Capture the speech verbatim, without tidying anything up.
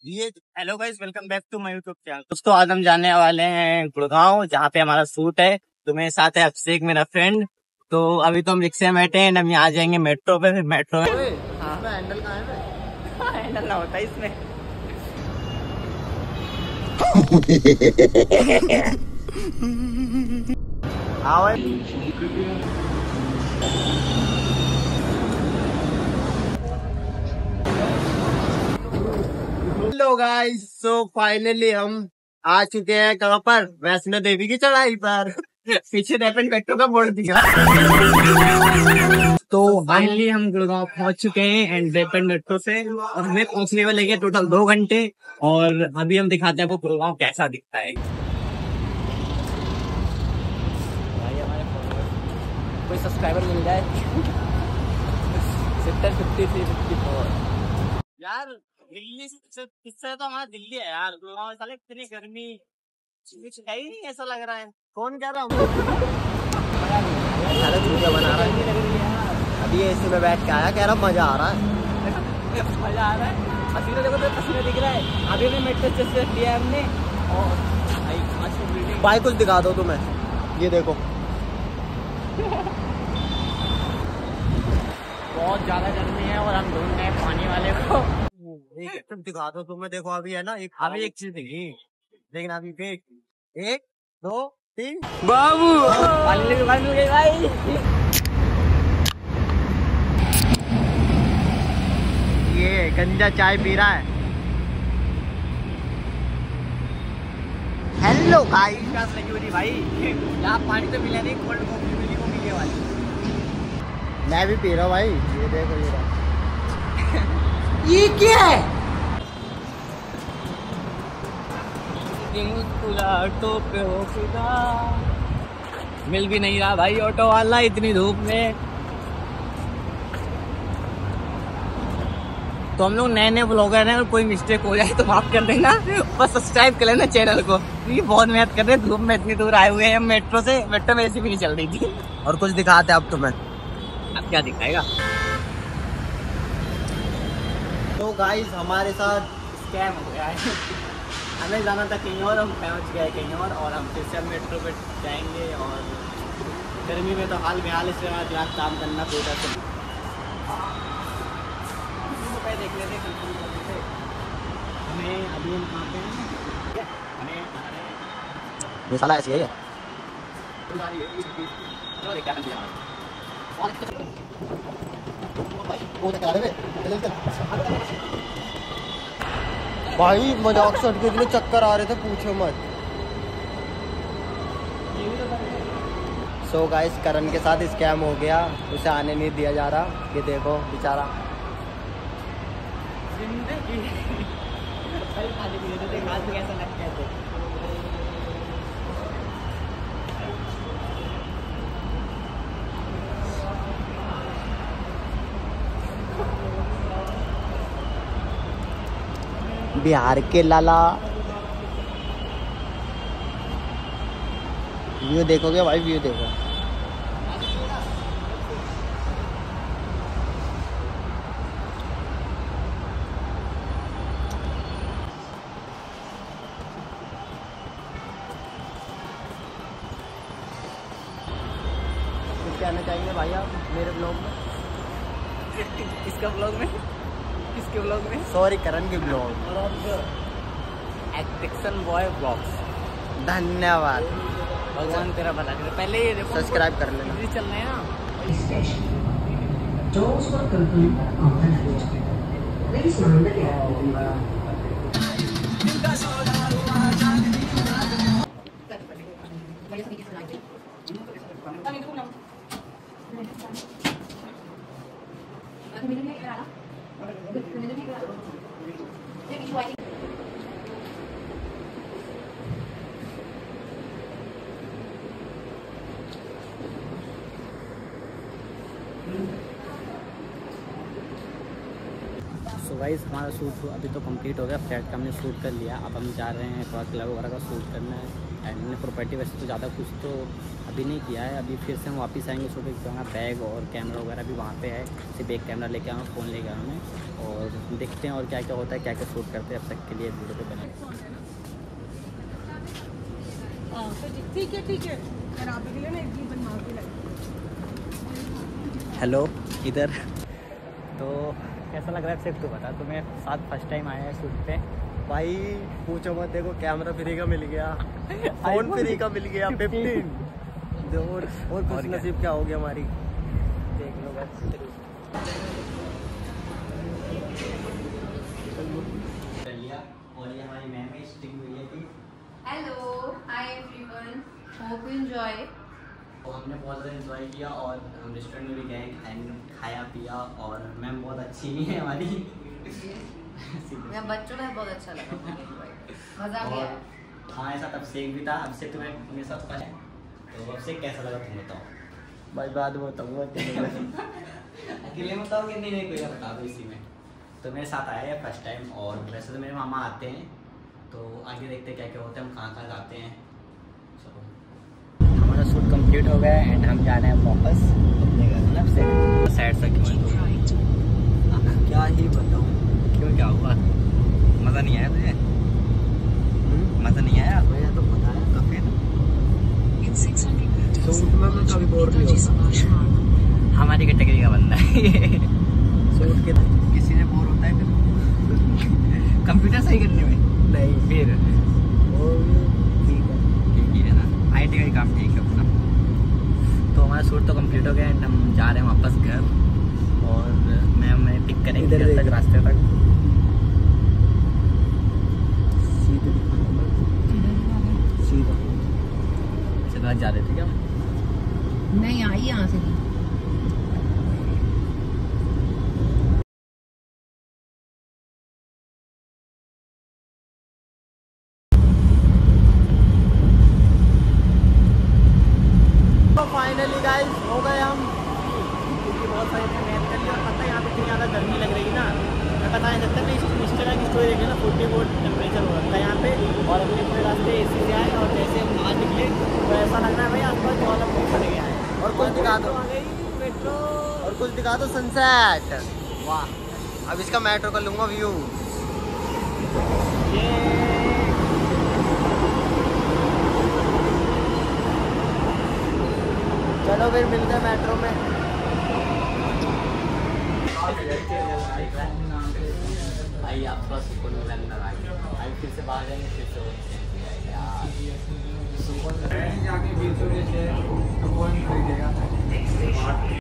ये hello guys, welcome back to my YouTube channel. दोस्तों आज हम जाने वाले हैं गुड़गांव, जहाँ पे हमारा शूट है। तो मेरे साथ है अभिषेक, मेरा फ्रेंड। तो अभी तो हम रिक्शे में बैठे हैं, हम यहाँ आ जाएंगे मेट्रो पे। फिर मेट्रो में हाँ हैंडल कहाँ है? हैंडल ना होता है इसमें। आओ हेलो गाइस, सो फाइनली हम आ चुके हैं कहाँ पर, वैष्णो देवी की चढ़ाई पर। पीछे रेपन मेट्रो का बोर्ड दिखा। तो फाइनली हम गुड़गांव पहुंच चुके हैं एंड रेपन मेट्रो से, और हमें पहुंचने में लगे टोटल दो घंटे। और अभी हम दिखाते हैं आपको गुड़गांव कैसा दिखता है। भाई हमारे फॉलोअर्स कोई सब्सक्राइबर मिल जाए। Sector fifty three fifty four यार दिल्ली से इससे तो हमारा दिल्ली है यार। गुड़गांव साले इतनी गर्मी कुछ है ही नहीं, ऐसा लग रहा है। कौन कह रहा हूँ वीडियो बना रहा है। अभी एसी में बैठ के आया, कह रहा मजा आ रहा है। मजा आ रहा है। पसीना देखो तो पसीना दिख रहा है। अभी भी मेट्रो स्टेशन लिया हमने। और भाई भाई कुछ दिखा दो तुम्हें, ये देखो बहुत ज्यादा गर्मी है और हम ढूंढ रहे हैं पानी वाले को। एक तुम दिखा दो तुम्हें, देखो अभी है ना, एक अभी एक चीज दिखी, लेकिन अभी एक एक दो तीन बाबू पानी की पानी मिल गई भाई। ये गंजा चाय पी रहा है। हेलो गाइस, प्यास लगी हुई भाई। यहाँ पानी तो मिला नहीं, कोल्ड कॉफी मिली, वो मिलने वाली। मैं भी पी रहा हूँ भाई। ये देखो ये ये क्या है? ऑटो पे हो खुदा, मिल भी नहीं रहा भाई ऑटो वाला इतनी धूप में। तो हम लोग नए नए ब्लॉगर हैं, और कोई मिस्टेक हो जाए तो माफ कर देना। बस सब्सक्राइब कर लेना चैनल को। ये बहुत मेहनत कर रहे हैं, धूप में इतनी दूर आए हुए हैं मेट्रो से। मेट्रो में ऐसी भी नहीं चल रही थी। और कुछ दिखाते अब तुम्हें। अब क्या दिखाएगा? तो गाइस हमारे साथ स्कैम हो गया है। हमें जाना था कहीं और, हम पहुंच गए कहीं और और हम फिर से अब मेट्रो पे जाएंगे। और गर्मी में तो हाल बेहाल, इसके बाद यहाँ काम करना पड़ेगा। तो देख लेते हैं हमें अभी हम कहाँ पे हैं। हमें ये साला ऐसी है। भाई मजाक से हटके इतने चक्कर आ रहे थे, पूछो मत। सो गाइस करण के साथ स्कैम हो गया, उसे आने नहीं दिया जा रहा। ये देखो बेचारा। जिंदगी कैसा लगता है? बिहार के लाला। व्यू देखोगे भाई, व्यू देखो। कुछ कहना चाहेंगे भाई आप मेरे ब्लॉग में? इसका ब्लॉग में, किसके ब्लॉग में? सॉरी करण के ब्लॉग। एक्टिक्सन boy blogs. धन्यवाद। भगवान तेरा भला करे। पहले ये देखो, सब्सक्राइब कर लेना। इधर चल रहे हैं ना। Doors will open on the left. Please mind the gap. So guys हमारा शूट अभी तो कंप्लीट हो गया, फ्लैट का हमने शूट कर लिया। अब हम जा रहे हैं थोड़ा क्लब वगैरह का शूट करना है। एंड हमने प्रॉपर्टी वैसे तो ज़्यादा कुछ तो अभी नहीं किया है, अभी फिर से हम वापस आएंगे शूट करूँगा। बैग और कैमरा वगैरह भी वहाँ पे है, सिर्फ एक कैमरा लेके आऊँगा, फ़ोन लेके आऊँ मैं, और देखते हैं और क्या क्या होता है, क्या क्या शूट करते हैं। अब तक के लिए वीडियो पे बने। ठीक है ठीक है, हेलो इधर तो कैसा लग रहा है सिर्फ तो बता, तुम्हें साथ फर्स्ट टाइम आया है शूट पे। भाई पूछो मत, देखो कैमरा फ्री का मिल गया, फोन फ्री का मिल गया फिफ्टीन। और और खुश नसीब क्या हो गया हमारी, देख लो बस। और ये हमारी मैम है स्टिंग हुई थी। Hello hi everyone, hope you enjoy. तो हमने बहुत ज़्यादा इन्जॉय किया और हम रेस्टोरेंट में भी गए, खाने खाया पिया, और मैम बहुत अच्छी भी है हमारी। मैं बच्चों का बहुत अच्छा लगा, मजा आ गया। हमारे साथ अभिषेक भी था। अभिषेक तुम्हें मेरे साथ है, तो अभिषेक कैसा लगा तुम बताओ। भाई बाद में बताऊंगा। अकेले बताओ कि नहीं नहीं कोई बता दो इसी में। तो मेरे साथ आया है फर्स्ट टाइम, और वैसे तो मेरे मामा आते हैं, तो आगे देखते हैं क्या क्या होता है, हम कहाँ कहाँ जाते हैं। हमारा शूट कंप्लीट हो गया एंड हम जा रहे हैं वापस अपने घर में। से साइड से क्यों तो क्या ही बताऊं, क्यों क्या हुआ, मज़ा नहीं आया तुझे? मज़ा नहीं आया? मुझे तो पता है। तो फिर सूट में मैं कभी बोर नहीं होता। हमारी कैटेगरी का बंदा है ये। सूट के किसी ने बोर होता है फिर कंप्यूटर सही करने में? नहीं, फिर वो ठीक है। ठीक ही है ना, आई टी का ही काम ठीक है अपना। तो हमारा शूट तो कंप्लीट हो गया एंड हम जा रहे हैं वापस घर, और मैम हमें पिक करेंगे घर तक, रास्ते तक। सीधे सीधा सीधा जा रहे थे क्या? नहीं आई यहाँ से। फाइनली गाइस हो गए हम, क्योंकि बहुत सारी मेहनत कर ली, और पता है यहाँ पे इतनी ज़्यादा गर्मी लग रही है ना, मैं पता नहीं लगता। नहीं इंस्टाग्राम की स्टोरी देखी ना, फोर्टी फोर टेम्परेचर हो रखा है यहाँ पे, और अपने पूरे रास्ते ए सी से आए, और जैसे हम बाहर निकले तो ऐसा लग रहा है भाई आसपास बहुत अब पड़ गया है। और कुछ दिखा दो, मेट्रो, और कुछ दिखा दो सनसेट। वाह, अब इसका मेट्रो कर लूँगा व्यू। ये चलो फिर मिलते हैं मेट्रो में। आइए आप थोड़ा सुकून में अंदर आइए, आइए फिर से बाहर जाएंगे, फिर से वहीं से जाके बीच में